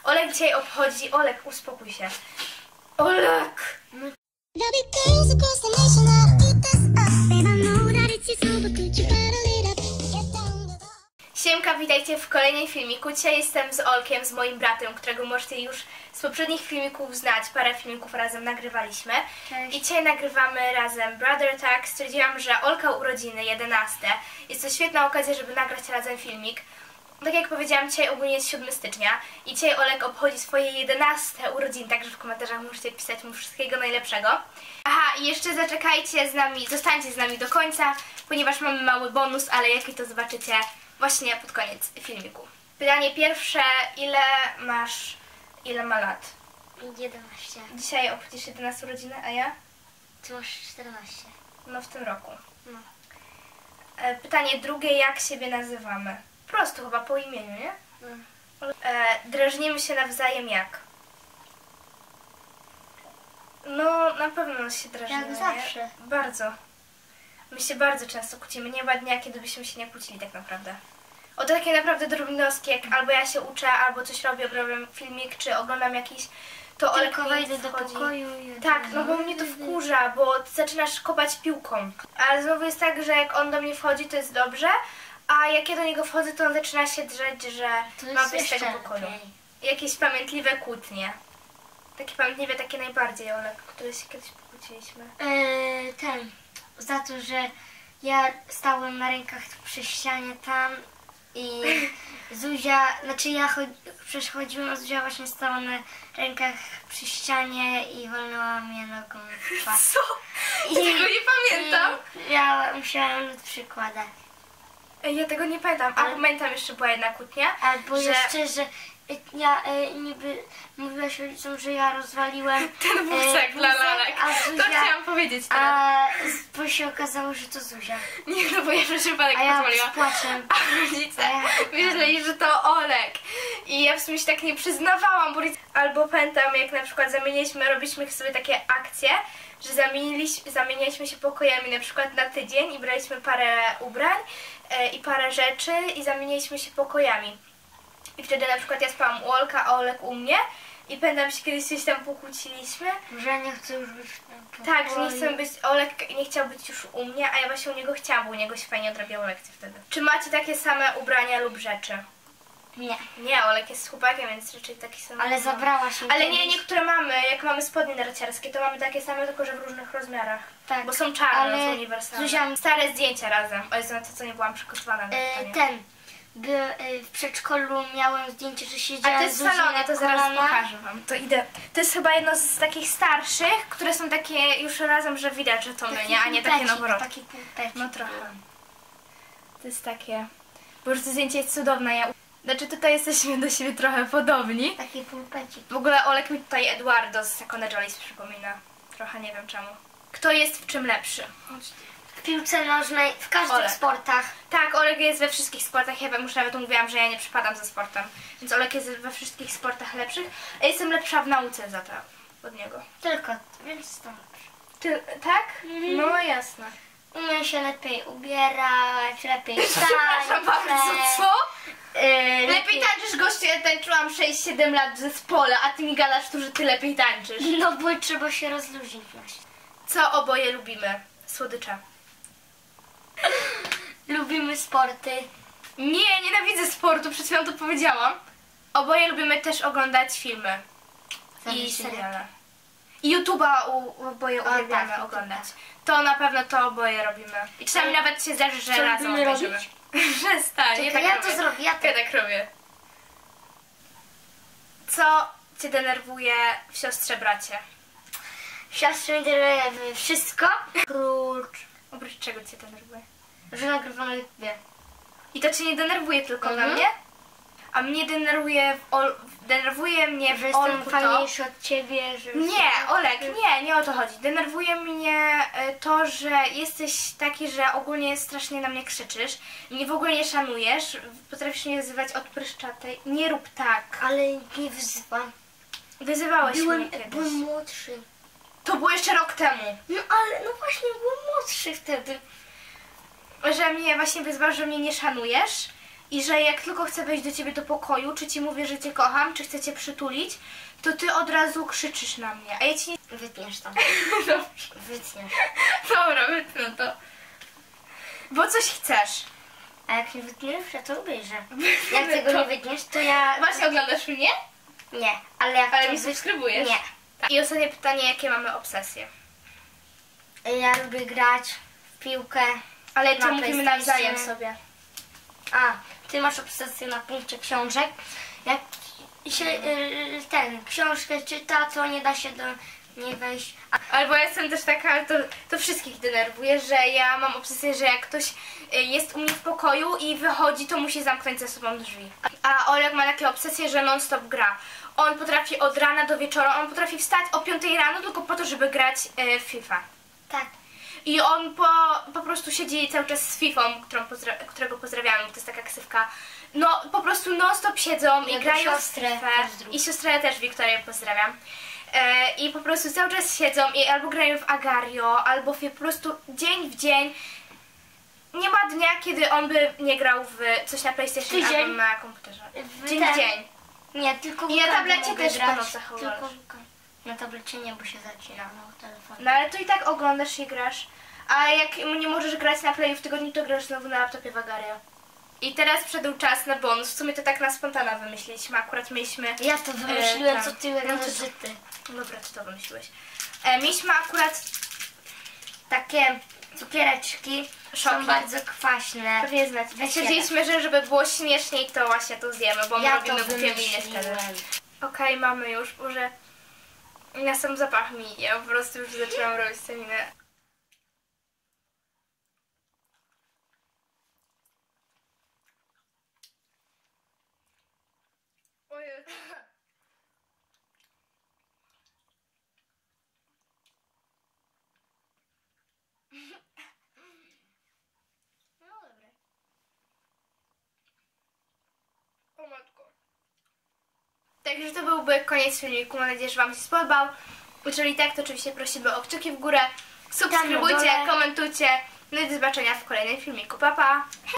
Olek dzisiaj obchodzi... Olek, uspokój się. Olek! Siemka, witajcie w kolejnym filmiku. Dzisiaj jestem z Olkiem, z moim bratem, którego możecie już z poprzednich filmików znać. Parę filmików razem nagrywaliśmy. Cześć. I dzisiaj nagrywamy razem Brother Tag. Stwierdziłam, że Olka urodziny 11. Jest to świetna okazja, żeby nagrać razem filmik. Tak jak powiedziałam, dzisiaj ogólnie jest 7 stycznia i dzisiaj Olek obchodzi swoje 11 urodziny, także w komentarzach możecie pisać mu wszystkiego najlepszego. Aha, i jeszcze zaczekajcie z nami, zostańcie z nami do końca, ponieważ mamy mały bonus, ale jaki to zobaczycie właśnie pod koniec filmiku. Pytanie pierwsze, ile ma lat? 11. Dzisiaj obchodzisz 11 urodziny, a ja? Ty masz 14. No w tym roku. No. Pytanie drugie, jak siebie nazywamy? Prosto chyba po imieniu, nie? No. Drażnimy się nawzajem jak? No, na pewno się drażnimy. Jak zawsze. Nie? Bardzo. My się bardzo często kłócimy. Nie ma dnia, kiedy byśmy się nie kłócili tak naprawdę. O takie naprawdę drobnostki, jak albo ja się uczę, albo coś robię, oglądam filmik, czy oglądam jakiś, to Olek wejdę do pokoju i... Tak, no bo mnie to wkurza, bo zaczynasz kopać piłką. Ale znowu jest tak, że jak on do mnie wchodzi, to jest dobrze, a jak ja do niego wchodzę, to on zaczyna się drzeć, że mam wyjść z tego pokoju. Jakieś pamiętliwe kłótnie. Takie pamiętliwe, takie najbardziej, Olek, które się kiedyś pokłóciliśmy. Za to, że ja stałem na rękach przy ścianie tam i Zuzia, znaczy ja przechodziłam, a Zuzia właśnie stała na rękach przy ścianie i walnęła mnie nogą w twarz. Co? Ja tego nie pamiętam. Ja musiałam lód przykładać. Ja tego nie pamiętam, a pamiętam jeszcze była jedna kłótnia, albo jeszcze, że ja niby mówiłaś rodzicom, że ja rozwaliłem ten wózek dla lalek. To chciałam powiedzieć teraz. Bo się okazało, że to Zuzia. Nie, no bo ja przez przypadek pozwoliłam. Z płaczem. A rodzice myśleli, że to Olek. I ja w sumie się tak nie przyznawałam, bo albo pamiętam, jak na przykład robiliśmy sobie takie akcje, że zamienialiśmy się pokojami na przykład na tydzień i braliśmy parę ubrań i parę rzeczy i zamienialiśmy się pokojami. I wtedy na przykład ja spałam u Olka, a Olek u mnie. I pamiętam, że kiedyś coś tam pokłóciliśmy. Że ja nie chcę już być w pokoju. Tak, że nie chcę być, Olek nie chciał być już u mnie, a ja właśnie u niego chciałam, bo u niego się fajnie odrabiało lekcje wtedy. Czy macie takie same ubrania lub rzeczy? Nie. Nie, Olek jest z chłopakiem, więc raczej takie same. Ale zabrałaś mi. Ale nie, niektóre mamy, jak mamy spodnie narciarskie, to mamy takie same, tylko że w różnych rozmiarach. Tak. Bo są czarne, ale są uniwersalne. Zuzia... Stare zdjęcia razem. O Jezu, na to co nie byłam przygotowana. W przedszkolu miałem zdjęcie, że siedziała. A to jest w salonie, to zaraz pokażę wam. To idę. To jest chyba jedno z takich starszych, które są takie już razem, że widać, że to my, nie? A nie takie noworodki. Taki pulpecik. No trochę. To jest takie... Bo już to zdjęcie jest cudowne. Znaczy tutaj jesteśmy do siebie trochę podobni. Taki pulpecik. W ogóle Olek mi tutaj Eduardo z Second Jolis przypomina. Trochę nie wiem czemu. Kto jest w czym lepszy? W piłce nożnej, w każdych sportach. Tak, Olek jest we wszystkich sportach. Ja już nawet mówiłam, że ja nie przypadam za sportem. Więc Olek jest we wszystkich sportach lepszych. A jestem lepsza w nauce za to od niego. Tylko, więc to lepsze. Tak? No jasne. Umiem się lepiej ubierać, lepiej tańczyć. Przepraszam bardzo, co? Lepiej tańczysz, gościu, ja tańczyłam 6-7 lat w zespole, a ty mi gadasz tu, że ty lepiej tańczysz. No bo trzeba się rozluźnić właśnie. Co oboje lubimy? Słodycze. Lubimy sporty. Nie, nienawidzę sportu, przed chwilą to powiedziałam. Oboje lubimy też oglądać filmy. I seriale. I YouTube'a oboje uwielbiamy oglądać. To na pewno to oboje robimy. I czasami nawet się zdarzy, że razem obejrzymy. Przestań, ja to zrobię. Ja tak robię. Co cię denerwuje w siostrze bracie? W siostrze denerwuje wszystko. Oprócz czego cię denerwuje? Że nagrywamy wie. I to cię nie denerwuje tylko we mnie? A mnie denerwuje mnie że w Olku jestem fajniejszy od ciebie, że... Nie, Olek, nie o to chodzi. Denerwuje mnie to, że jesteś taki, że ogólnie strasznie na mnie krzyczysz. Mnie w ogóle nie szanujesz. Potrafisz mnie wyzywać od pryszczatej. Nie rób tak. Ale nie wyzywam. Wyzywałeś mnie kiedyś. Byłem młodszy. To było jeszcze rok temu. No ale, no właśnie, byłem młodszy wtedy. Że mnie właśnie wyzywasz, że mnie nie szanujesz. i że jak tylko chcę wejść do ciebie do pokoju, czy ci mówię, że cię kocham, czy chcę cię przytulić, to ty od razu krzyczysz na mnie, a ja ci nie... Wytniesz to. Dobrze. Wytniesz. Dobra, wytnę to. Bo coś chcesz. A jak nie wytniesz, ja to obejrzę. Jak tego nie wytniesz, to ja... Właśnie oglądasz mnie? Nie, ale jak Ale to nie subskrybujesz? Nie. I ostatnie pytanie, jakie mamy obsesje? Ja lubię grać w piłkę. Ale Na to mówimy PlayStation. nawzajem sobie. A, ty masz obsesję na punkcie książek. Jak się książkę czyta, to nie da się do niej wejść. Albo ja jestem też taka, ale to wszystkich denerwuje, że ja mam obsesję, że jak ktoś jest u mnie w pokoju i wychodzi, to musi zamknąć za sobą drzwi. A Olek ma takie obsesje, że non stop gra. On potrafi od rana do wieczora, on potrafi wstać o 5 rano tylko po to, żeby grać w FIFA. Tak. I on po prostu siedzi cały czas z Fifą, którego pozdrawiamy, bo to jest taka ksywka. No po prostu non stop siedzą i Jego grają w siostrę Fifę. pozdrów. I siostrę też, Wiktorię pozdrawiam. I po prostu cały czas siedzą i albo grają w Agario, albo po prostu dzień w dzień. Nie ma dnia, kiedy on by nie grał w coś na PlayStation albo na komputerze. Dzień w dzień. Nie, tylko I na Wuka tablecie mogę też po grać. nocach Tylko oglądasz. Wuka. Na tablecie nie, bo się zacina na telefonie. No ale to i tak oglądasz i grasz. A jak nie możesz grać na Playu w tygodniu, to grasz znowu na laptopie w Agario. I teraz przyszedł czas na bonus. W sumie to tak na spontana wymyśliliśmy. Akurat mieliśmy... Ja to wymyśliłem, tak. co ty robisz, że ty. Dobra, ty to wymyśliłeś. Mieliśmy akurat... Takie cukiereczki Szoki. są bardzo kwaśne. Pewnie znać. Stwierdziliśmy, że żeby było śmieszniej, to właśnie to zjemy, bo my Ja robimy to głupie miny wtedy. wymyśliłem. Okej, mamy już. Boże, na sam zapach mi. Ja po prostu już zaczęłam robić tę minę. Ojej. No dobra. O matko. Także to byłby koniec filmiku. Mam nadzieję, że Wam się spodobał. Jeżeli tak, to oczywiście prosimy o kciuki w górę. Subskrybujcie, Tam na dole. komentujcie. No i do zobaczenia w kolejnym filmiku. Pa, pa!